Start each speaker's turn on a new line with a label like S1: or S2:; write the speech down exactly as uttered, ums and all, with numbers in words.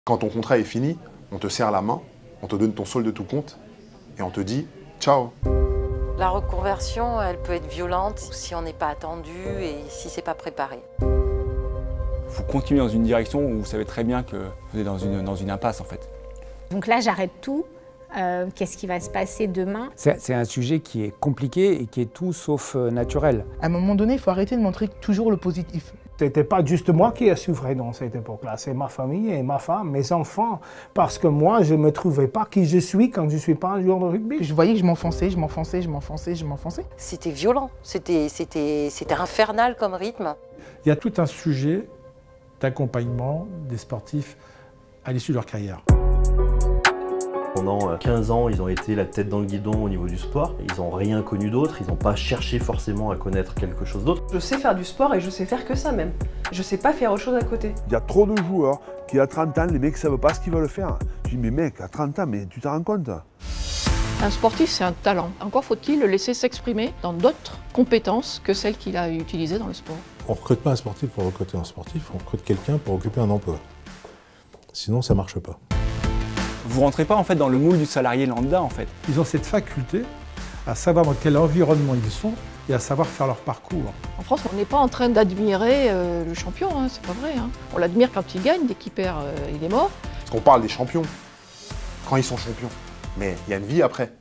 S1: Quand ton contrat est fini, on te serre la main, on te donne ton solde de tout compte et on te dit ciao.
S2: La reconversion, elle peut être violente si on n'est pas attendu et si c'est pas préparé.
S3: Vous continuez dans une direction où vous savez très bien que vous êtes dans une, dans une impasse en fait.
S4: Donc là, j'arrête tout. Euh, Qu'est-ce qui va se passer demain?
S5: C'est un sujet qui est compliqué et qui est tout sauf euh, naturel.
S6: À un moment donné, il faut arrêter de montrer toujours le positif.
S7: C'était pas juste moi qui ai souffert dans cette époque-là, c'est ma famille et ma femme, mes enfants, parce que moi, je ne me trouvais pas qui je suis quand je ne suis pas un joueur de rugby.
S6: Je voyais que je m'enfonçais, je m'enfonçais, je m'enfonçais, je m'enfonçais.
S2: C'était violent, c'était infernal comme rythme.
S8: Il y a tout un sujet d'accompagnement des sportifs à l'issue de leur carrière.
S9: Pendant quinze ans, ils ont été la tête dans le guidon au niveau du sport. Ils n'ont rien connu d'autre, ils n'ont pas cherché forcément à connaître quelque chose d'autre.
S10: Je sais faire du sport et je sais faire que ça même. Je sais pas faire autre chose à côté.
S11: Il y a trop de joueurs qui à trente ans, les mecs ne savent pas ce qu'ils veulent faire. Je dis mais mec, à trente ans, mais tu t'en rends compte?
S12: Un sportif, c'est un talent. Encore faut-il le laisser s'exprimer dans d'autres compétences que celles qu'il a utilisées dans le sport.
S13: On ne recrute pas un sportif pour recruter un sportif, on recrute quelqu'un pour occuper un emploi. Sinon, ça ne marche pas.
S3: Vous ne rentrez pas en fait dans le moule du salarié lambda en fait.
S8: Ils ont cette faculté à savoir dans quel environnement ils sont et à savoir faire leur parcours.
S12: En France, on n'est pas en train d'admirer euh, le champion, hein, c'est pas vrai. Hein. On l'admire quand il gagne, dès qu'il perd, euh, il est mort.
S1: Parce qu'on parle des champions quand ils sont champions, mais il y a une vie après.